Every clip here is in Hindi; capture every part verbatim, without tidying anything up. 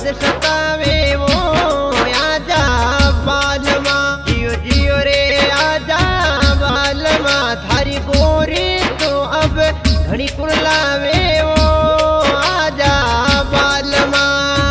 मन सतावे वो आजा बालमा, जियो जियो रे आजा बालमा, थारी गोरी तो अब घड़ी कुरलावे वो आजा बालमा।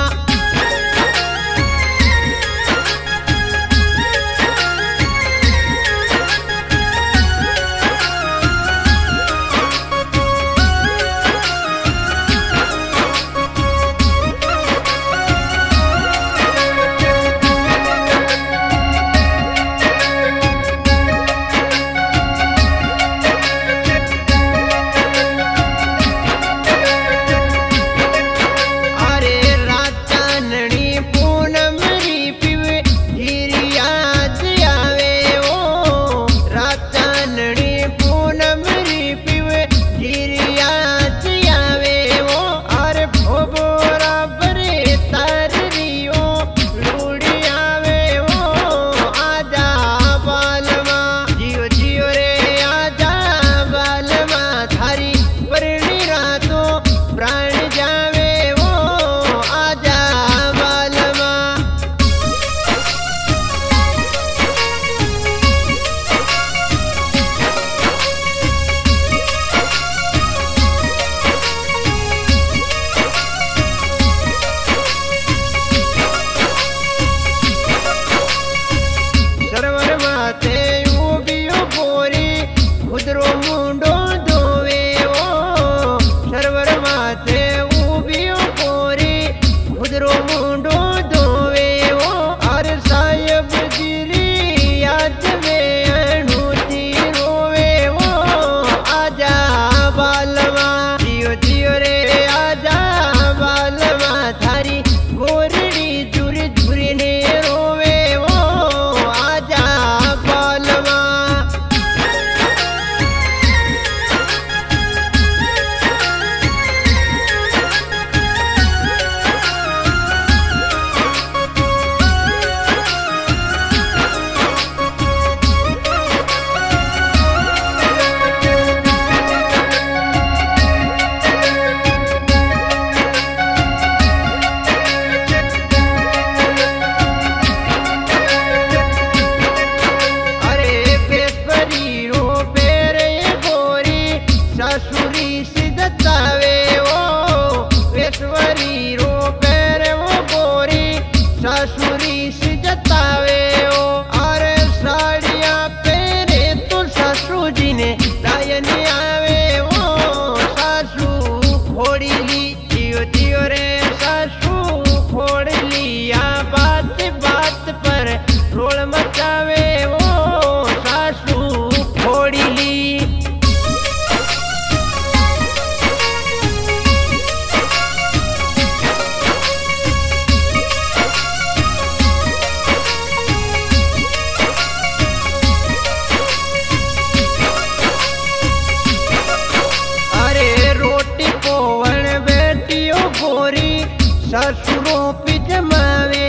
ससुरों पे जमावे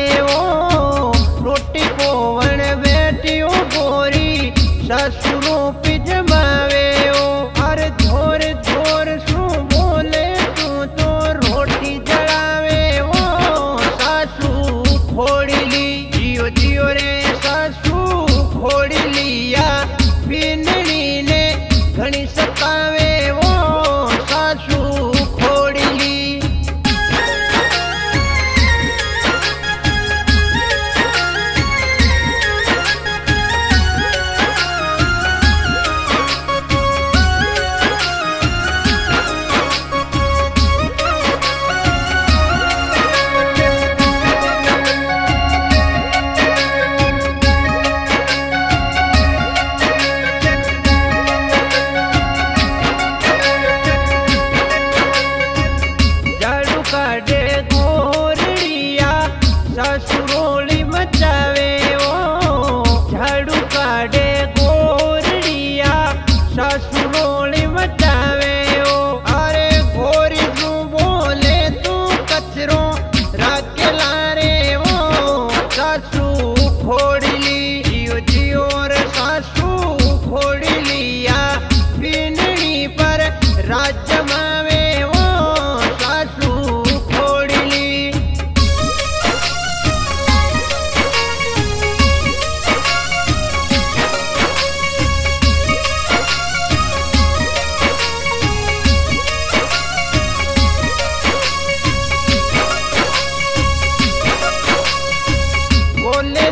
ओ रोटी को वन बेटियों गोरी, ससुरों पे जमावे ओ। अरे धोर धोर सू बोले तू तो रोटी जलावे ओ सासू खोड़ी ली, जियो जियो रे सासू खोड़ी लिया, बिनड़ी ने घणी सतावे ओ सासू खोड़ी ली। ससुरोली मचावे ओ झाड़ू काढ़े गोरड़िया, ससुरोली मचावे ओ। अरे गोरी तू बोले तू कचरो राके लारे ओ सासू खोड़ी ली, जियो जियो रे सासू खोड़ी लिया, बिनड़ी पर राज जमावे ओ सासू खोड़ी ली।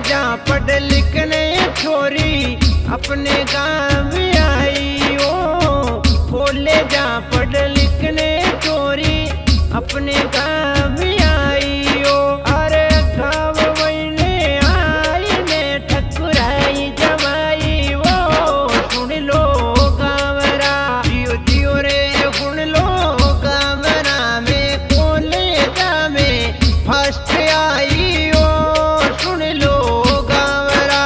जा पढ़ लिखने छोरी अपने गाँव आई ओ। बोले जा पढ़ लिखने छोरी अपने गाँव आई ओ। अरे गाँव महीने आई ने ठकुराई जमाई वो। सुन लो गाँवरा जियो जियो रे सुन लो गाँवरा में बोले जा में फर्स्ट आई ओ। सुन लो गाँवरा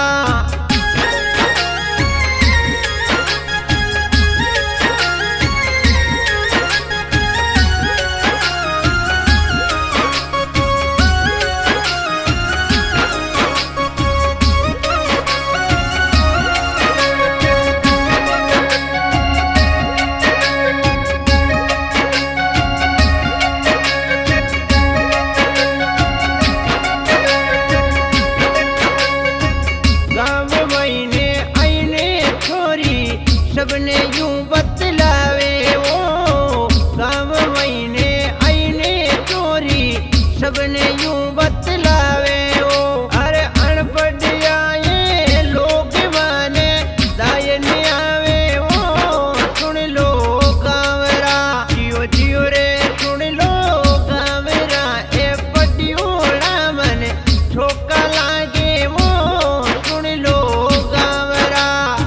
सबने यूं बतलावे ओ। गाँव महीने आईने चोरी सबने यूं बतलावे ओ। अरे अनपढ़ आए लोग माने दाय नहीं आवे ओ। सुन लो गाँवरा जियो जियो रे सुन लो गाँवरा ए पटियोड़ा मन ठोका लागे वो। सुन लो गाँवरा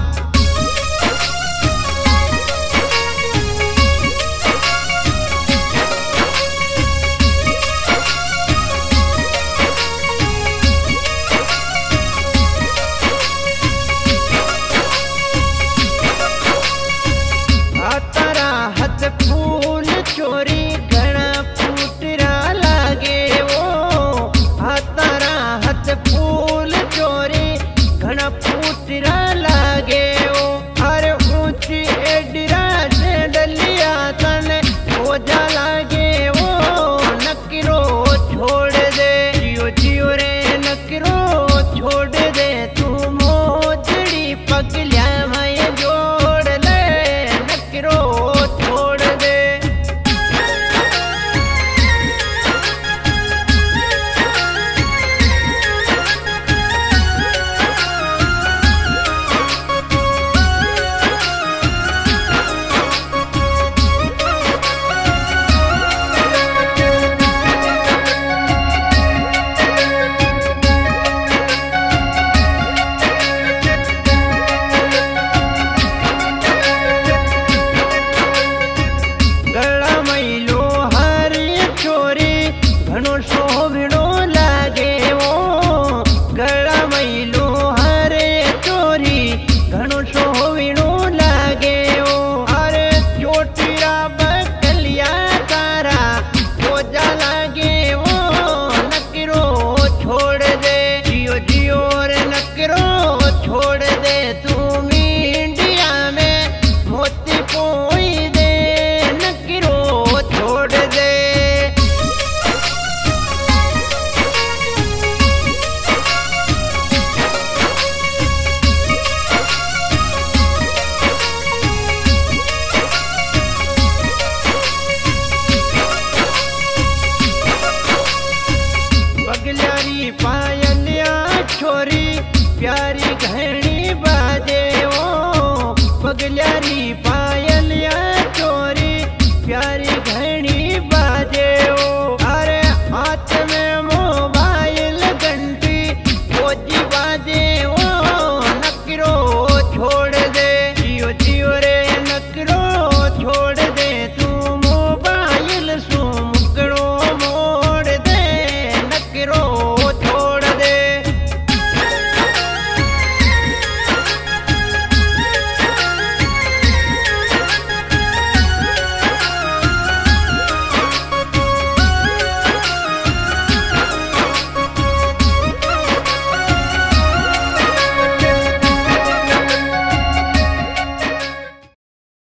तारा हाथ फूल चोरी घना फूटरा लागे वो। तारा हाथ फूल चोरी घना फूटरा लागे वो। अरे ऊंची एडरा से डलिया तने ओझा लागे वो। नकरो छोड़ दे जियो जियो रे नकरो छोड़ दे तू मोजड़ी पगलिया मैं जोड़ ले। नकरो छोड़ दे गला मैलो हरी छोरी घणो शोभनो लागे वो। गला मैलो हरे चोरी घणो शोभनो लागे वो। अरे चोटिया बकलिया तारा ओझा लागे वो। नकरो छोड़ दे जियो जियो रे नकरो छोड़ दे तू मीडिया में मोती पोई दे। नकरो छोड़ दे पगल्यारी